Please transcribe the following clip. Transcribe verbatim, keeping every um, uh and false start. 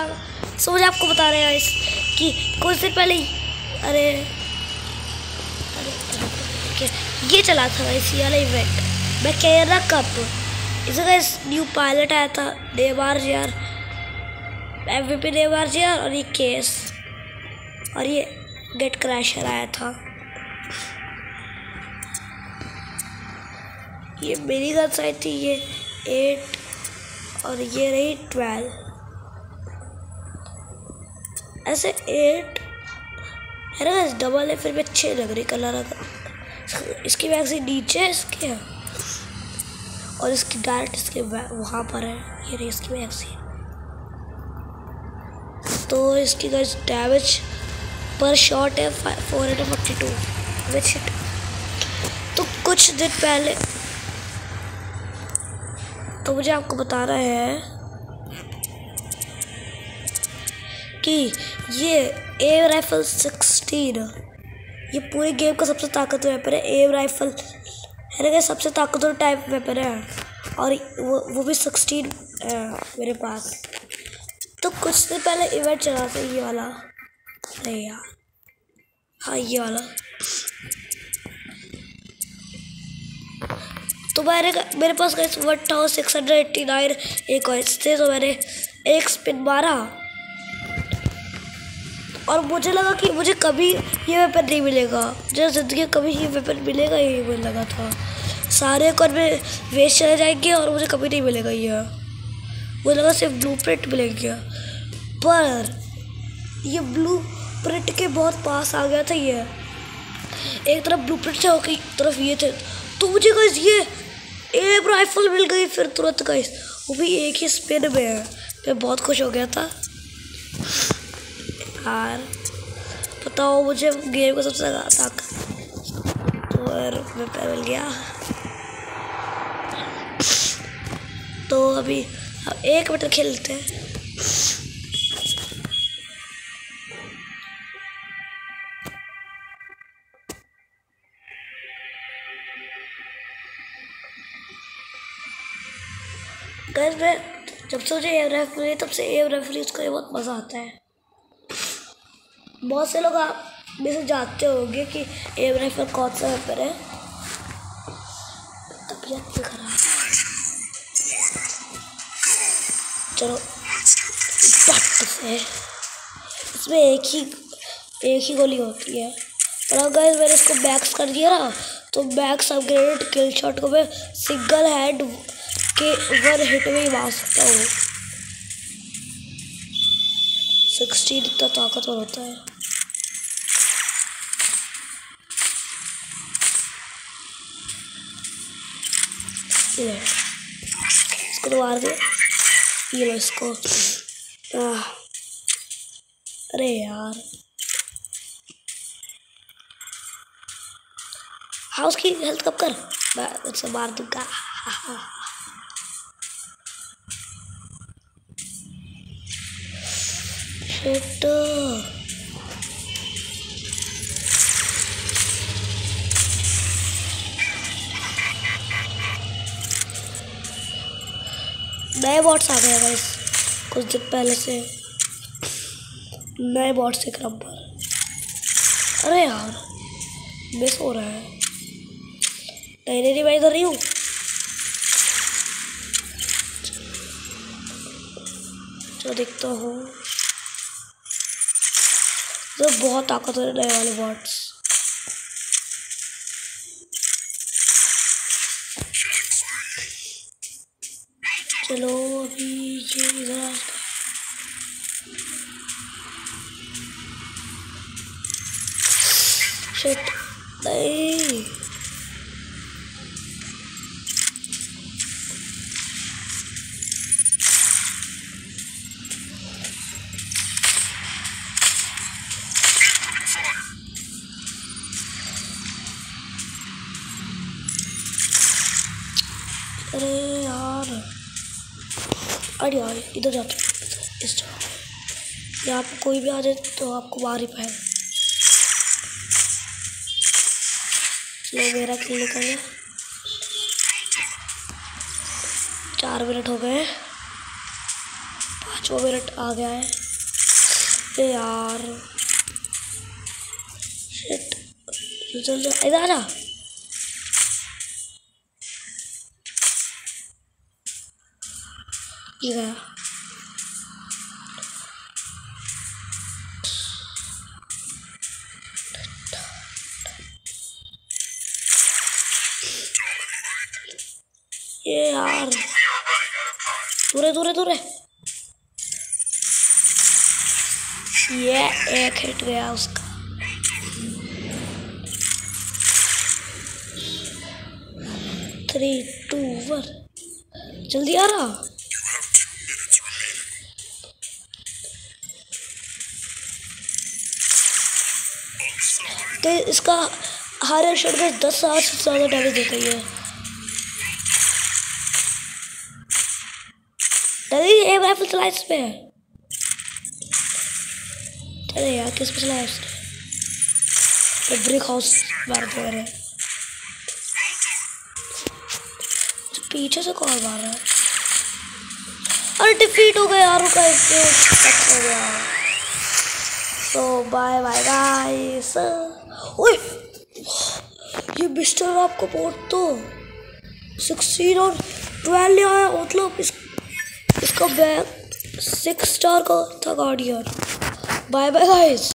सो मुझे आपको बता रहे हैं इस कि कुछ दिन पहले ही अरे अरे ये चला था इसी वाला इवेंट मैं कैरा कप इसका इस न्यू पायलट आया था नेमार यार एमवीपी नेमार यार और ये केस और ये गेट क्रैशर आया था। ये मेरी गन्स आई थी ये एट और ये रही ट्वेल्व। ऐसे एट है ना डबल है फिर भी अच्छे लग रही कलर। इसकी वैक्सीन नीचे है इसके और इसकी डायरेक्ट इसके वहाँ पर है ये रही इसकी वैक्सीन। तो इसकी गाइस डैमेज पर शॉट है four hundred forty two which hit. तो कुछ दिन पहले तो मुझे आपको बताना है कि ये एयर राइफल सिक्सटीन ये पूरे गेम का सबसे ताकतवर वेपन है। एयर राइफल है ना सबसे ताकतवर टाइप वेपन है और वो वो भी सिक्सटीन है मेरे पास। तो कुछ दिन पहले इवेंट चला था ये वाला अरे यार हाँ ये वाला। तो मैंने मेरे पास गए one thousand six hundred eighty nine एक कॉइन्स थे तो मैंने एक स्पिन मारा और मुझे लगा कि मुझे कभी ये वेपन नहीं मिलेगा मुझे ज़िंदगी में कभी ये वेपन मिलेगा यही मुझे लगा था। सारे कॉइन में वेस्ट चले जाएंगे और मुझे कभी नहीं मिलेगा ये मुझे लगा सिर्फ ब्लू प्रिंट मिलेंगे पर ये ब्लू प्रिंट के बहुत पास आ गया था। ये एक तरफ ब्लू प्रिंट से होकर एक तरफ ये थे तो मुझे गाइस ये एयर राइफल मिल गई फिर तुरंत गाइस वो भी एक ही स्पिन में है। मैं बहुत खुश हो गया था यार। बताओ मुझे गेम का सबसे ज़्यादा ताकत और मैं पे मिल गया। तो अभी अब एक मिनट खेलते हैं। गाइस मैं जब से मुझे एयर राइफल मिली तब से एयर राइफल यूज़ करने बहुत मज़ा आता है। बहुत से लोग आप में से जानते होंगे कि एयर राइफल कौन सा वेपन है। तबीयत भी खराब चलो पट से इसमें एक ही एक ही गोली होती है और अगर गाइस मैंने इसको बैक्स कर दिया ना तो बैक्स अपग्रेडेड किल शॉट को मैं सिंगल हैंड के वन हिट में ही मार सकता हूँ। सिक्सटीन इतना ताकतवर होता है। ये इसको तो मार दे ये लो इसको। आ, अरे यार हाँ उसकी हेल्थ कब कर मैं उससे मार दूंगा। शिट नए बॉट्स आ गए गाइस कुछ दिन पहले से नए बॉट्स एक नंबर। अरे यार मिस हो रहा है नहीं नहीं नहीं मैं इधर नहीं हूँ। जो देखता हूँ तो बहुत ताकतवर नए वाले बॉट्स। चलो अभी ये इधर आ शिट नहीं अरे यार अरे यार इधर जाते इस जगह यहाँ पे कोई भी आ जाए तो आपको मार ही पाए। चलो मेरा किल निकल गया। चार मिनट हो गए पाँच जो मिनट आ गया है ए यार। शिट चल जा इधर आ जा। ये गया ये यार। दूरे दूरे दूरे ये एक हिट गया उसका। थ्री टू वन जल्दी आ रहा। तो इसका हर शॉट में दस हजार से ज्यादा डैमेज देता ही है। ए राइफल चला इस पे। चले यार किस पे चलाया उसने। ब्रिक हाउस मार दे रहे। पीछे से कौन मार रहा है। अरे डिफीट हो गया यार उसका हो गया। तो बाय बाय गाइस। ओए ये मिस्टर आपको पोर्ट तो सिक्सटीन और ट्वेल्व आया मतलब इस इसका बैग सिक्स स्टार का था गार्डियन। Bye bye guys.